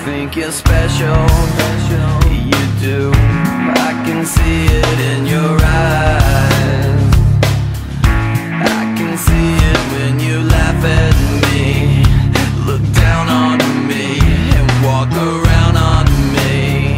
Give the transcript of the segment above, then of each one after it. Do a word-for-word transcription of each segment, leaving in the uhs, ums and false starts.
think you're special, you do. I can see it in your eyes. I can see it when you laugh at me, look down on me, and walk around on me.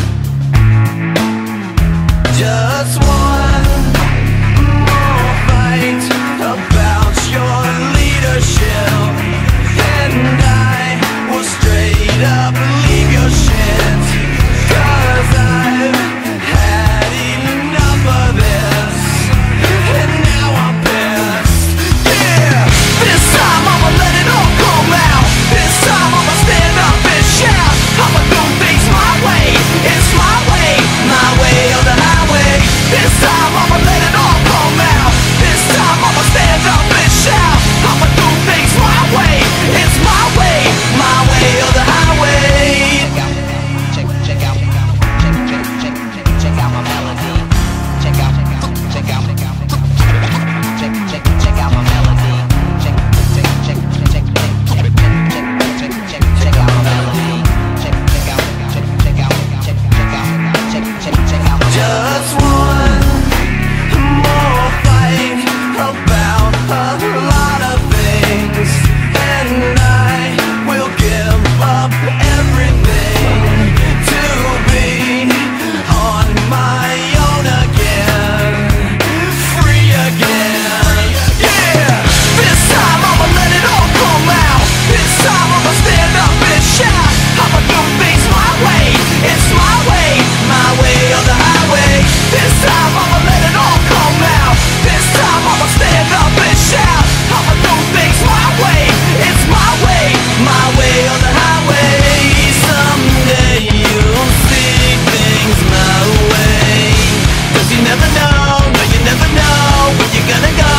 Just one more fight about your leadership, and I will straight up leave your shit. Cause I've had enough of this, and now I'm pissed. Yeah, this time I'ma let it all come out. This time I'ma stand up and shout. I'ma do things my way, it's my way, my way or the highway. This time I'ma let it all come out. This time I'ma stand up and shout. I'ma do things my way, it's my way, my way or the highway. Check, check out, check, check, check, check, check out my melody. Check out, check out, check, check, check out my melody. Check, check, check, check, check, check, check, check, check out my melody. Check, check out, check, check out, check, check out, check, check, check out my melody. Just one more fight about a lot of things, and I will give up everything to be on my own again, free again. Yeah, this time I'ma let it all come out. This time I'ma stand up and shout. I'ma do things my way, it's my way, my way or the highway. This time I'ma let it all come out. This time I'ma stand up and shout. I'ma do things my way, it's my way, my way or the highway. Someday you'll see things my way. Cause you never know, no you never know where you're gonna go.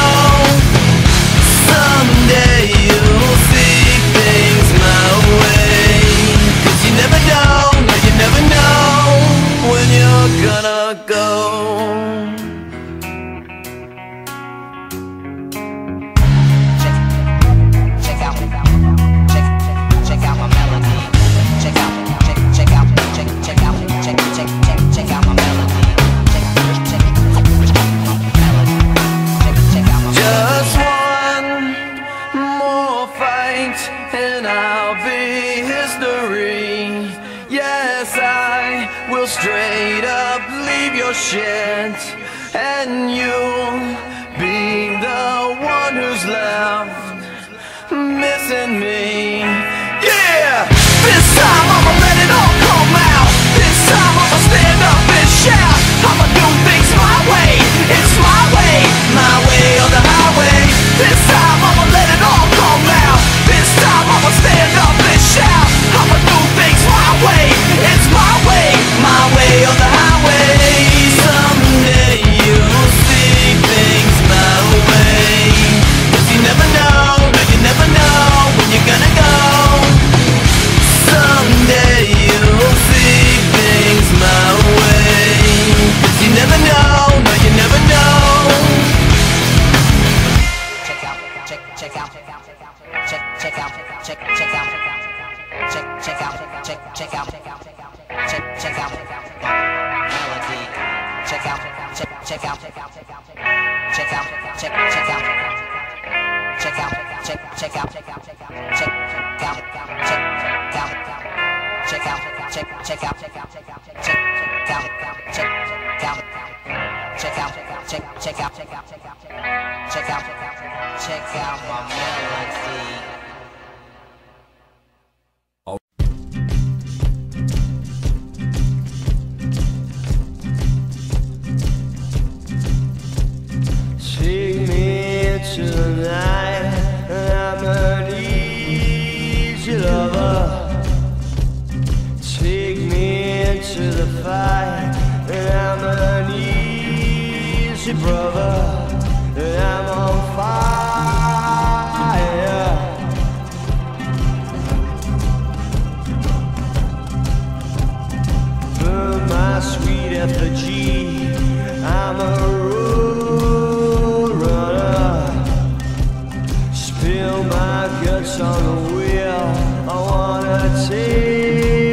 Someday you'll see things my way. Cause you never know, no you never know when you're gonna go. Check out, check, check out my melody. Check out, check, check out, check, check out, check, check, check, check out my melody. Check, check, check, check out my melody. Check, check out my melody. Just one more fight, and I'll be history. Yes, I will straight up leave your shit, and you'll be the one who's left missing me. Yeah, this time I'ma let it all come out. This time I'ma stand up and shout. I'ma do things my way, it's my way, my way or the highway. This time I'ma let it all come out. This time I'ma stand up and shout. I'ma do things my way, it's my way, my way or the highway. Someday you'll see things my way. Cause you never know, no you never know when you're gonna go. Someday you'll see things my way. Cause you never know, no you never know. Check out, check, check out, check, check out, check, check out, check, check out, check, check out, check, check out melody. Check out, check, check out, check out, check, check out, check, check out, check out, check, check out, check out, check, check out, check, check out, check, check out, check out, check out, check out, check, check out, check, check out, check out, check out, check out, check out my melody. Take me tonight, I'm an easy lover. Take me into the fight, and I'm an easy brother, and I'm on fire. Burn my sweet effigy, I'm a road runner. Spill my guts on the wheel, I wanna take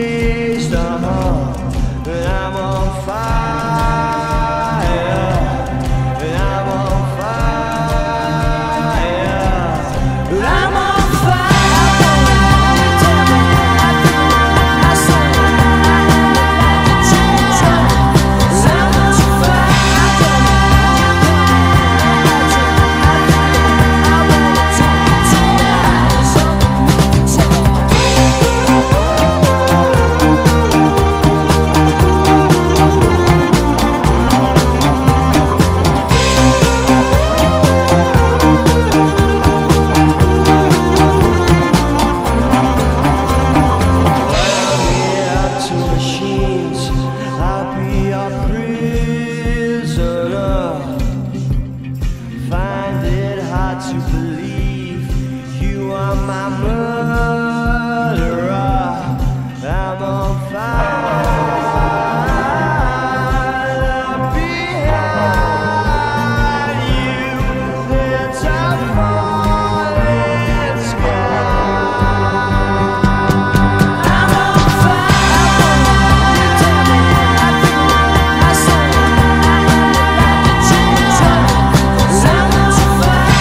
my murderer. I'm on fire behind you. It's a falling sky. I'm on fire. You tell me I feel, I say I have to change trouble. 'Cause I'm on fire.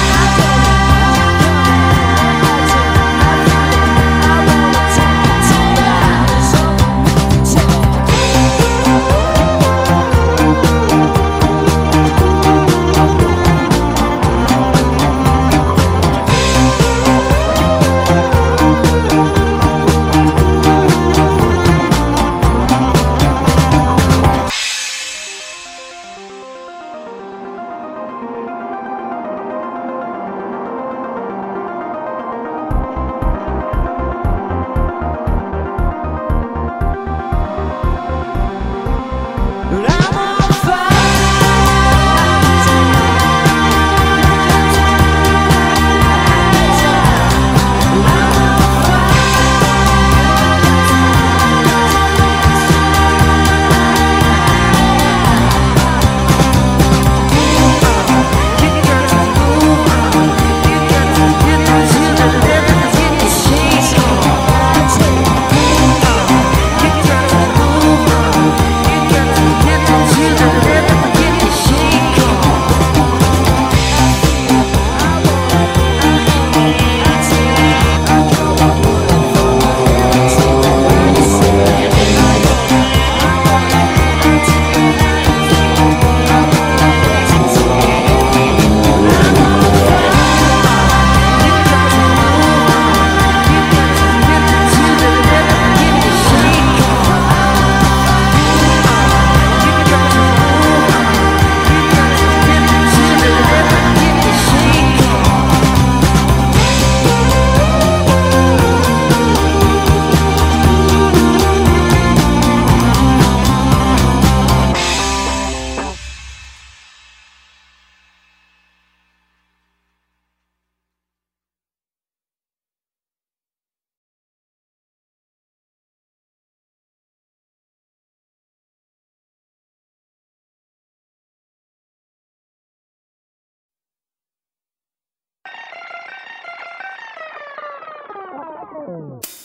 Oh.